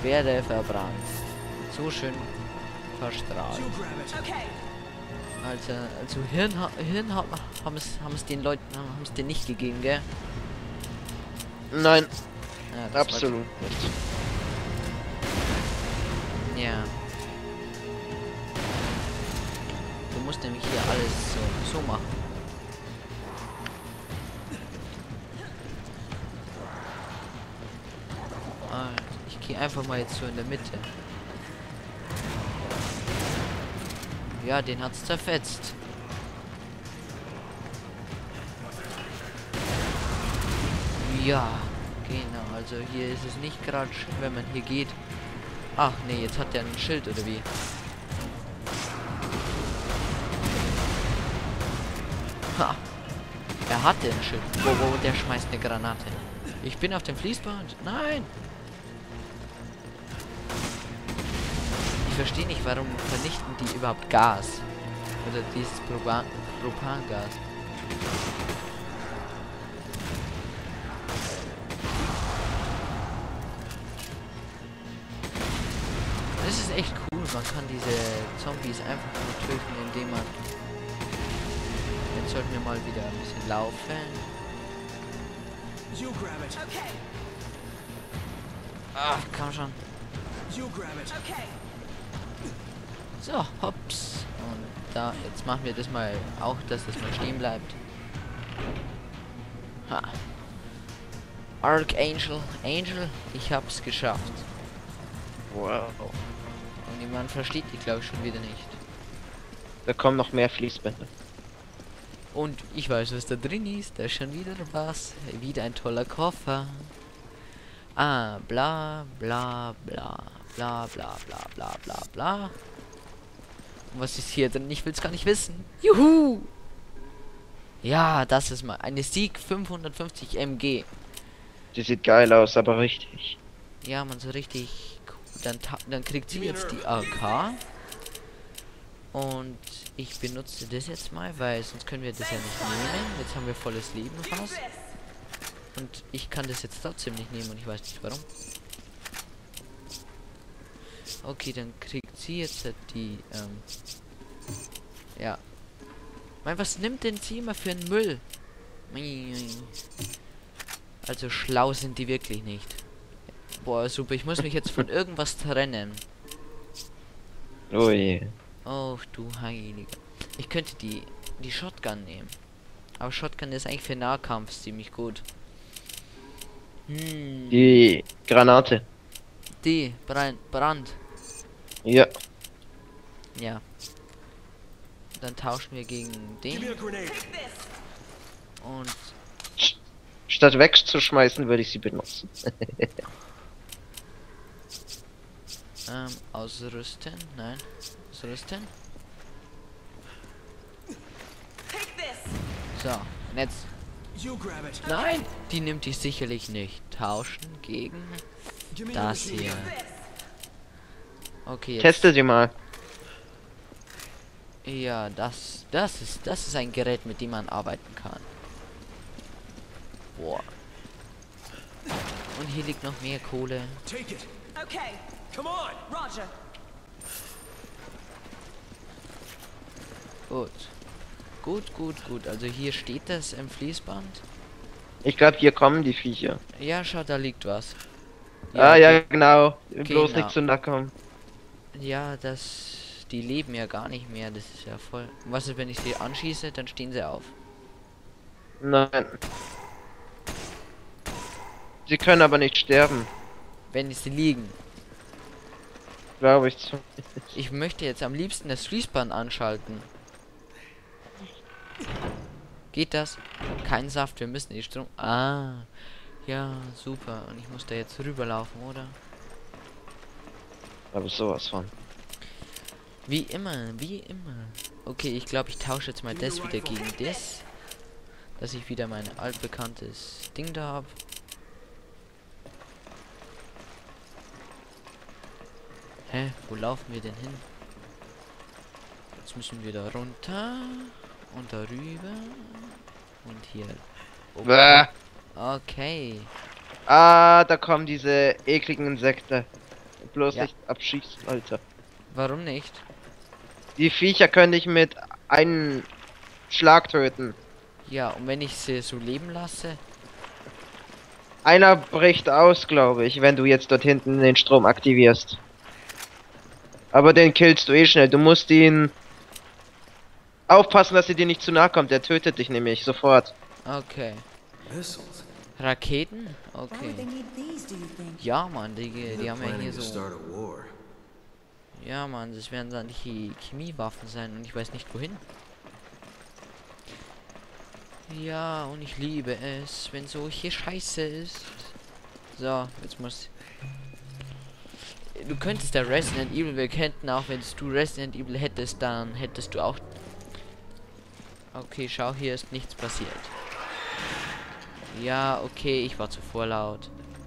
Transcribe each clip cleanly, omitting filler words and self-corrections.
Werde verbrannt. So schön verstrahlt. Also Hirn haben es den Leuten haben es den nicht gegeben, gell? Nein, Ja, das absolut nicht. Ja. Du musst nämlich hier alles so machen. Ich gehe einfach mal jetzt so in der Mitte. Ja, den hat's zerfetzt. Ja, genau. Also hier ist es nicht gerade schön, wenn man hier geht. Ach nee, jetzt hat der ein Schild oder wie? Ha! Er hatte ein Schild. Wo, der schmeißt eine Granate. Ich bin auf dem Fließband. Nein! Ich verstehe nicht, warum vernichten die überhaupt Gas? Oder dieses Propangas. Das ist echt cool. Man kann diese Zombies einfach nur töten, indem man... Jetzt sollten wir mal wieder ein bisschen laufen. Ach, komm schon. So, hops. Und da, jetzt machen wir das mal auch, dass das mal stehen bleibt. Ha. Archangel, Angel, ich hab's geschafft. Wow. Und jemand versteht die, glaube ich, schon wieder nicht. Da kommen noch mehr Fließbänder. Und ich weiß, was da drin ist. Da ist schon wieder was. Wieder ein toller Koffer. Ah, bla, bla, bla. Bla, bla, bla, bla, bla, bla. Und was ist hier drin? Ich will es gar nicht wissen. Juhu! Ja, das ist mal eine Sieg 550 MG. Die sieht geil aus, aber richtig. Ja, man, so richtig cool. Dann kriegt sie jetzt die AK. Und ich benutze das jetzt mal, weil sonst können wir das ja nicht nehmen. Jetzt haben wir volles Leben fast. Und ich kann das jetzt trotzdem nicht nehmen und ich weiß nicht warum. Okay, dann kriegt sie jetzt die, ja. Mein, was nimmt denn sie immer für einen Müll? Also schlau sind die wirklich nicht. Boah, super, ich muss mich jetzt von irgendwas trennen. Oh je. Oh, du Heiliger. Ich könnte die Shotgun nehmen. Aber Shotgun ist eigentlich für Nahkampf ziemlich gut. Die Granate. Die Brand. Ja. Ja. Dann tauschen wir gegen den. Und Statt wegzuschmeißen, würde ich sie benutzen. ausrüsten. Nein. Ausrüsten. So, Netz. Nein, die nimmt die sicherlich nicht. Tauschen gegen das hier. Okay, jetzt. Teste sie mal. Ja, das ist ein Gerät, mit dem man arbeiten kann. Boah. Und hier liegt noch mehr Kohle. Okay. Come on, Roger. Gut. Also hier steht das im Fließband. Ich glaube, hier kommen die Viecher. Ja, schau, da liegt was. Ja, genau. Bloß Genau. nicht zu nah kommen. Ja, die leben ja gar nicht mehr. Das ist ja voll. Und was ist, wenn ich sie anschieße? Dann stehen sie auf. Nein. Sie können aber nicht sterben. Wenn sie liegen. Glaube ich. Ich möchte jetzt am liebsten das Fließband anschalten. Geht das? Kein Saft, wir müssen die Strom... Ah. Ja, super. Und ich muss da jetzt rüberlaufen, oder? Aber sowas von. Wie immer. Okay, ich glaube, ich tausche jetzt mal das wieder gegen das. Dass ich wieder mein altbekanntes Ding da habe. Hä? Wo laufen wir denn hin? Jetzt müssen wir da runter. Und darüber. Und hier. Oh. Bäh. Okay. Ah, da kommen diese ekligen Insekten. Bloß Ja. nicht abschießen, Alter. Warum nicht? Die Viecher können dich mit einem Schlag töten. Ja, und wenn ich sie so leben lasse? Einer bricht aus, glaube ich, wenn du jetzt dort hinten den Strom aktivierst. Aber den killst du eh schnell. Du musst ihn aufpassen, dass er dir nicht zu nahe kommt. Der tötet dich nämlich sofort. Okay. Missiles. Raketen? Why would they Okay. need these, do you think? Ja, Mann, die They're haben ja planning hier to so... start a war. Ja, Mann, das werden dann die Chemiewaffen sein und ich weiß nicht wohin. Ja, und ich liebe es, wenn solche Scheiße ist. So, jetzt muss... Du könntest ja Resident Evil, wir könnten auch, wenn du Resident Evil hättest, dann hättest du auch... Okay, schau, hier ist nichts passiert. Ja, okay, ich war zu vorlaut.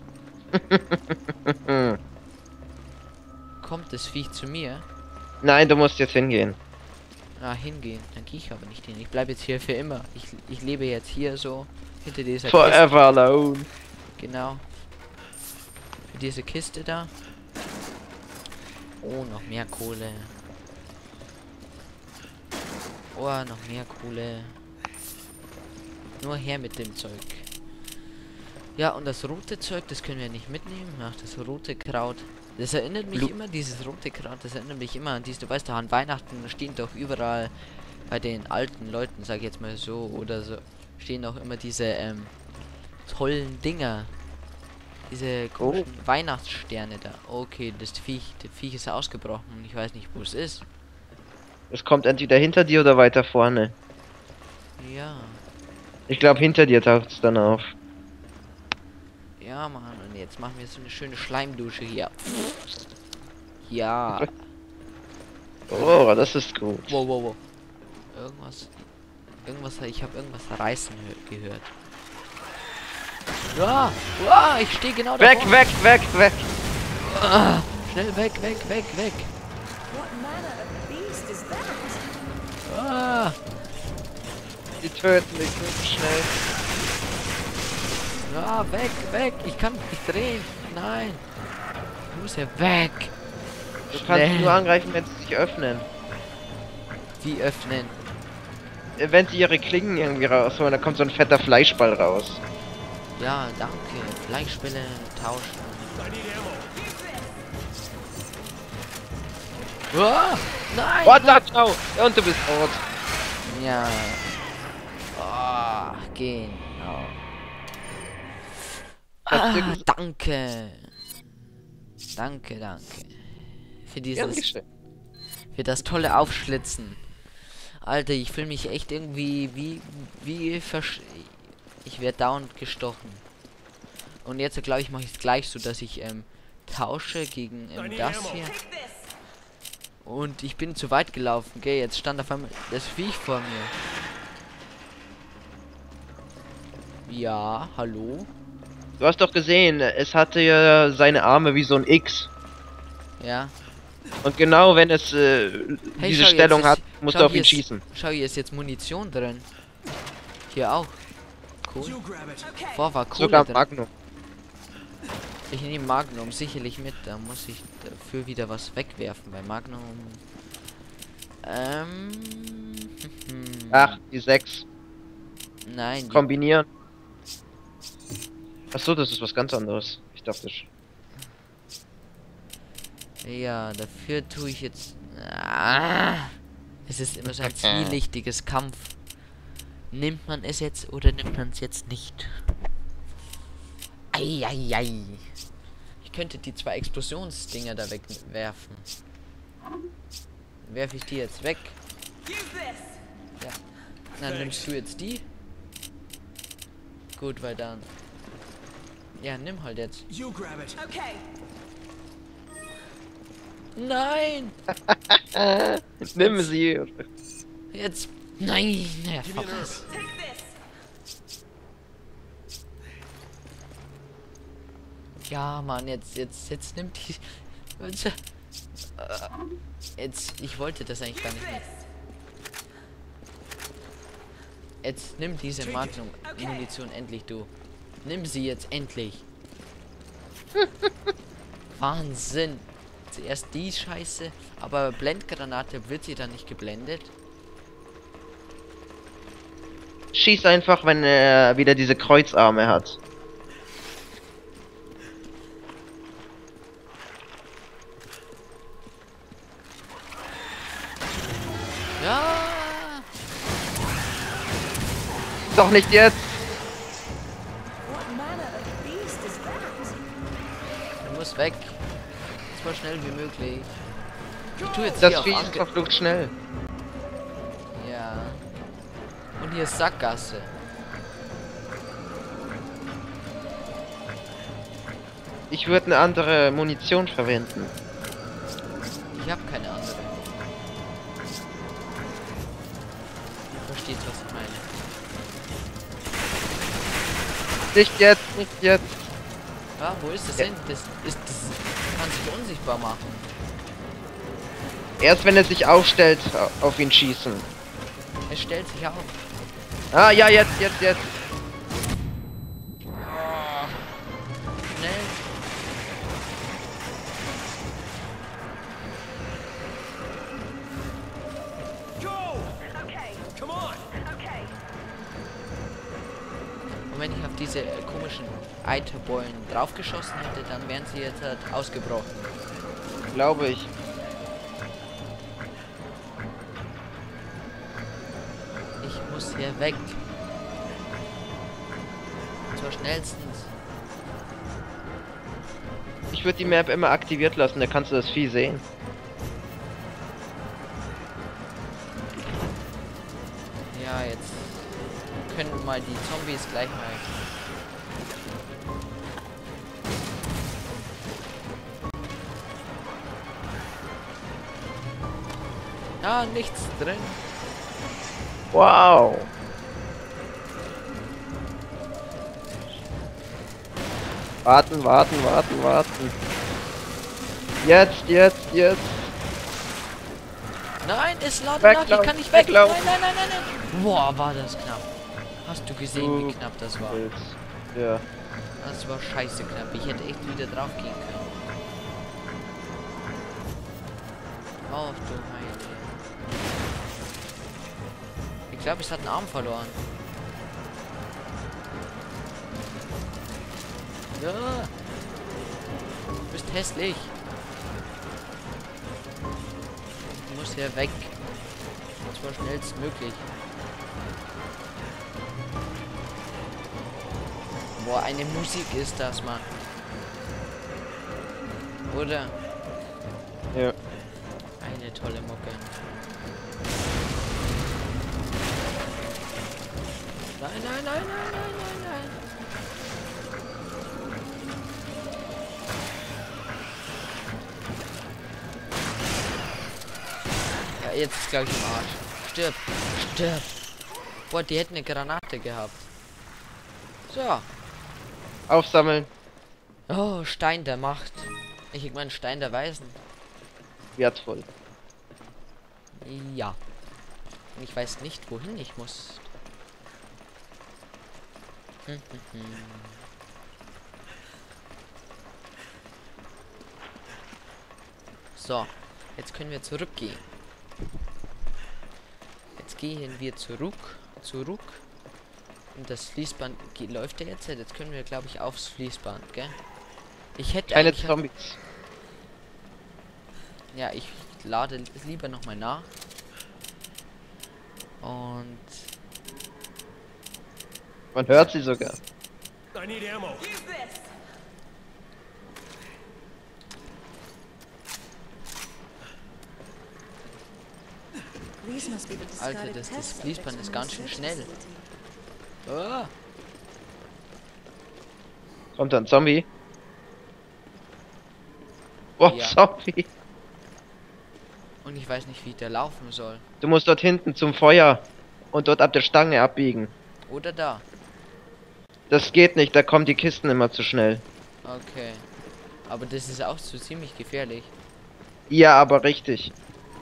Kommt das Viech zu mir? Nein, du musst jetzt hingehen. Ah, hingehen. Dann gehe ich aber nicht hin. Ich bleibe jetzt hier für immer. Ich lebe jetzt hier so hinter dieser Kiste. Forever alone. Genau. Für diese Kiste da. Oh, noch mehr Kohle. Oh, noch mehr Kohle. Nur her mit dem Zeug. Ja, und das rote Zeug, das können wir nicht mitnehmen. Ach, das rote Kraut. Das erinnert mich immer, dieses rote Kraut, das erinnert mich immer an du weißt doch, an Weihnachten stehen doch überall bei den alten Leuten, sag ich jetzt mal so, oder so, stehen auch immer diese, tollen Dinger. Diese komischen Weihnachtssterne da. Okay, das Viech ist ausgebrochen und ich weiß nicht, wo es ist. Es kommt entweder hinter dir oder weiter vorne. Ja. Ich glaube, hinter dir taucht es dann auf. Ja, Mann, und jetzt machen wir so eine schöne Schleimdusche hier. Ja. Oh, das ist gut. Wow, wow, wow. Ich habe irgendwas reißen gehört. Ja, ich stehe genau da. Weg, weg, weg, weg. Schnell weg, weg, weg, weg. What manner of beast is that? Ah, Die töten dich so schnell. ja, weg, weg. Ich kann mich nicht drehen. Nein. Ich muss ja weg. Du kannst Schnell. nur angreifen, wenn sie sich öffnen. Die öffnen. Wenn sie ihre Klingen irgendwie rausholen, dann kommt so ein fetter Fleischball raus. Ja, danke. Fleischbälle tauschen. I need ammo. Ah, nein. What the hell? Ja, und du bist tot. Ja. Ah, genau. Hat's dir Ah, ges- danke. Danke, danke. Für Gern dieses, geschehen. für das tolle Aufschlitzen. Alter, ich fühle mich echt irgendwie ich werde dauernd gestochen. Und jetzt glaube ich mache ich es gleich so, dass ich tausche gegen das hier. Take this. Und ich bin zu weit gelaufen, gell? Jetzt stand auf einmal das Viech vor mir. Ja, hallo? Du hast doch gesehen, es hatte ja seine Arme wie so ein X. Ja. Und genau wenn es Hey, diese schau, Stellung jetzt hat, ist- musst schau, du auf hier ihn ist- schießen. Schau, hier ist jetzt Munition drin. Hier auch. Cool. You grab it. Okay. Vor war Kohle Sogar drin. Magnum. Ich nehme Magnum sicherlich mit. Da muss ich dafür wieder was wegwerfen bei Magnum. Ach, die 6. Nein. Kombinieren. Achso, das ist was ganz anderes. Ich dachte schon. Ja, dafür tue ich jetzt. Ah, es ist immer so ein zwielichtiges Kampf. Nimmt man es jetzt oder nimmt man es jetzt nicht? Eieiei. Ich könnte die 2 Explosionsdinger da wegwerfen. Werfe ich die jetzt weg? Use this. Dann nimmst du jetzt die. Gut, weil dann. Ja, nimm halt jetzt. You grab it. Okay. Nein! Nimm sie. Jetzt. Nein! Ja, Give me an herb. verpass. Take this. Ja, Mann, jetzt nimmt die. Jetzt, ich wollte das eigentlich gar nicht mehr. Jetzt nimm diese Magnum-Munition endlich, du. Nimm sie jetzt endlich. Wahnsinn. Zuerst die Scheiße, aber Blendgranate wird sie dann nicht geblendet. Schieß einfach, wenn er wieder diese Kreuzarme hat. Ja. Doch nicht jetzt! What manner of beast is that? Du musst weg. So schnell wie möglich. Ich tue jetzt Das hier auf Vieh ist Ange verflucht schnell. Ja. Und hier ist Sackgasse. Ich würde eine andere Munition verwenden. Ich habe keine andere. Versteht, was ich meine. Nicht jetzt, nicht jetzt. Ja, wo ist das hin? Das kann sich unsichtbar machen. Erst wenn er sich aufstellt, auf ihn schießen. Es stellt sich auf. Ah, ja, jetzt. Schnell. Go! Okay, Come on! okay. Und wenn ich auf diese komischen Eiterbeulen draufgeschossen hätte, dann wären sie jetzt halt ausgebrochen. Glaube ich. Ich muss hier weg. Und zwar schnellstens. Ich würde die Map immer aktiviert lassen, da kannst du das Vieh sehen. Ja, jetzt können mal die Zombies gleich mal. Ja, nichts drin. Wow. Warten. Jetzt. Nein, es ladet nach, Weglaufen, ich kann nicht weg. weglaufen. Nein. Boah, war das knapp. Hast du gesehen, wie knapp das war? Ja. Das war scheiße knapp. Ich hätte echt wieder drauf gehen können. Auf du Heide. Ich glaube, es hat einen Arm verloren. Ja. Du bist hässlich. Du musst hier weg. Und zwar schnellstmöglich. Boah, eine Musik ist das, Mann. Oder? Ja. Eine tolle Mucke. Nein. Ja, jetzt ist glaube ich im Arsch. Stirb. Boah, die hätten eine Granate gehabt. So. Aufsammeln. Oh, Stein der Macht. Ich meine Stein der Weisen. Wertvoll. Ja. Und ich weiß nicht, wohin ich muss. So, jetzt können wir zurückgehen. Jetzt gehen wir zurück. Und das Fließband läuft ja jetzt. Jetzt können wir, glaube ich, aufs Fließband, gell? Ich hätte Keine eigentlich... Zombies. Ja, ich lade lieber noch mal nach. Und... Man hört sie sogar. I need ammo. Use this. These must be the Alter, discarded das test Fließband subjects ist from ganz the schön research schnell. facility. Ah, Kommt da ein Zombie? Oh, Ja. Zombie. und ich weiß nicht, wie der laufen soll. Du musst dort hinten zum Feuer und dort ab der Stange abbiegen. Oder da. Das geht nicht, da kommen die Kisten immer zu schnell. Okay. Aber das ist auch so ziemlich gefährlich. Ja, aber richtig.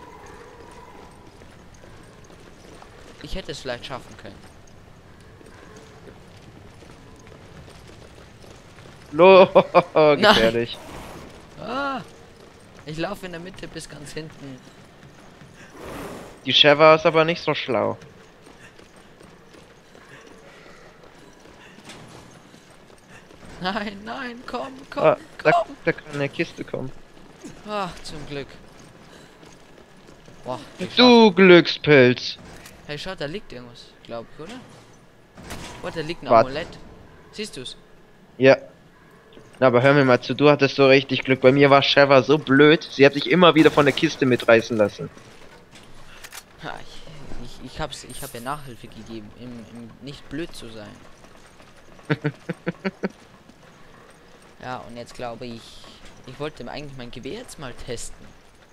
Ich hätte es vielleicht schaffen können. Lo, gefährlich. Ah! Ich laufe in der Mitte bis ganz hinten. Die Sheva ist aber nicht so schlau. Nein, nein, komm, komm, Ah, da komm. kann eine Kiste kommen. Ach, zum Glück. Boah, Du Glückspilz. hey, schau, da liegt irgendwas, glaub ich, oder? Boah, da liegt ein Wart. Amulett. Siehst du's? Ja. Na, aber hör mir mal zu, du hattest so richtig Glück. Bei mir war Sheva so blöd, sie hat sich immer wieder von der Kiste mitreißen lassen. Ha, ich hab ja Nachhilfe gegeben, im nicht blöd zu sein. Ja, und jetzt glaube ich, ich wollte eigentlich mein Gewehr jetzt mal testen.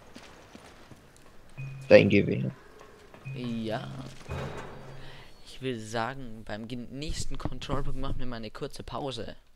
Dein Gewehr. Ja. Ich will sagen, beim nächsten Control machen wir mal eine kurze Pause.